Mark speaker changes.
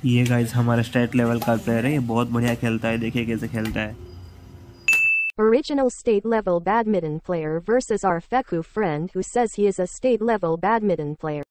Speaker 1: ये गाइस हमारा state level का प्लेयर है, ये बहुत बढ़िया खेलता है, देखिए कैसे खेलता है।
Speaker 2: Original state level badminton player versus our Feku friend who says he is a state level badminton player.